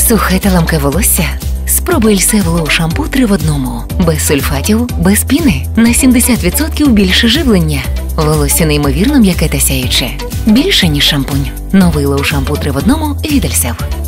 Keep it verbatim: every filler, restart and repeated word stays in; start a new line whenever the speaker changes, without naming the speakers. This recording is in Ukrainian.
Сухе та ламке волосся? Спробуй Ельсев Лоу шампу три в одному. Без сульфатів, без піни. На сімдесят відсотків більше живлення. Волосся неймовірно м'яке та сяюче. Більше, ніж шампунь. Новий Лоу шампу три в одному від Ельсев.